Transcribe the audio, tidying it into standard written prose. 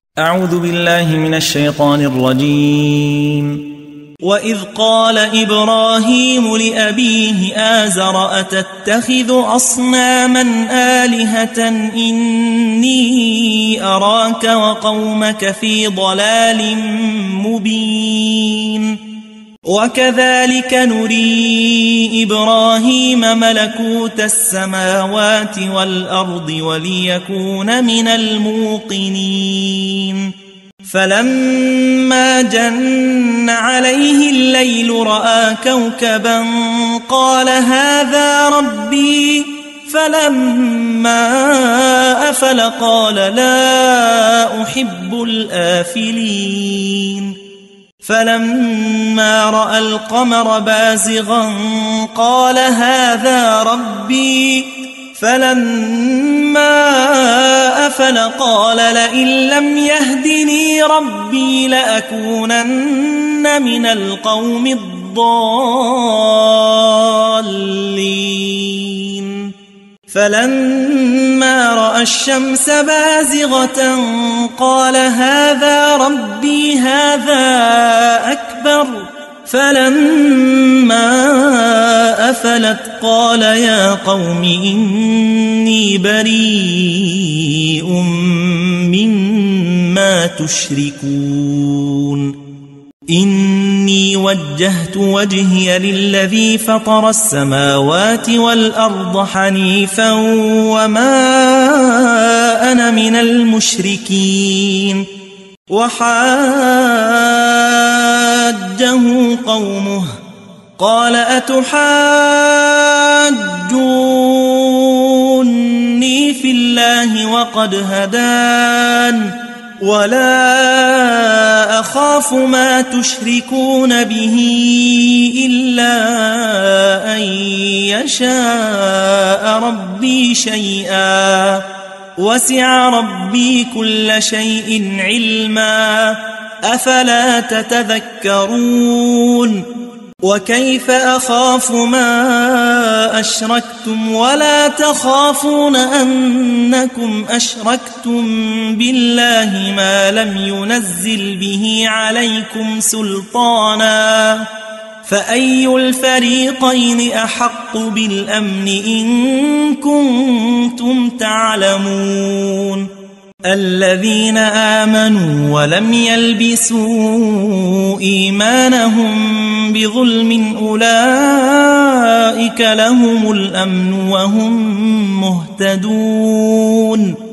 أعوذ بالله من الشيطان الرجيم. وإذ قال إبراهيم لأبيه آزر أتتخذ أصناما آلهة إني أراك وقومك في ضلال مبين. وكذلك نري إبراهيم ملكوت السماوات والأرض وليكون من الموقنين. فلما جن عليه الليل رأى كوكبا قال هذا ربي، فلما أفل قال لا أحب الآفلين. فلما رأى القمر بازغا قال هذا ربي، فلما أفل قال لئن لم يهدني ربي لأكونن من القوم الضالين. فلما رأى الشمس بازغة قال هذا ربي هذا أكبر. فلما أفلت قال يا قوم إني بريء مما تشركون. إني وجهت وجهي للذي فطر السماوات والأرض حنيفا وما أنا من المشركين. وحاجه قومه قال أتحاجوني في الله وقد هدان ولا أخاف ما تشركون به إلا أن يشاء ربي شيئا وسع ربي كل شيء علما أفلا تتذكرون. وكيف أخاف ما أشركتم ولا تخافون أنكم أشركتم بالله ما لم ينزل به عليكم سلطانا فأي الفريقين أحق بالأمن إن كنتم تعلمون. الذين آمنوا ولم يلبسوا إيمانهم بظلم أولئك لهم الأمن وهم مهتدون.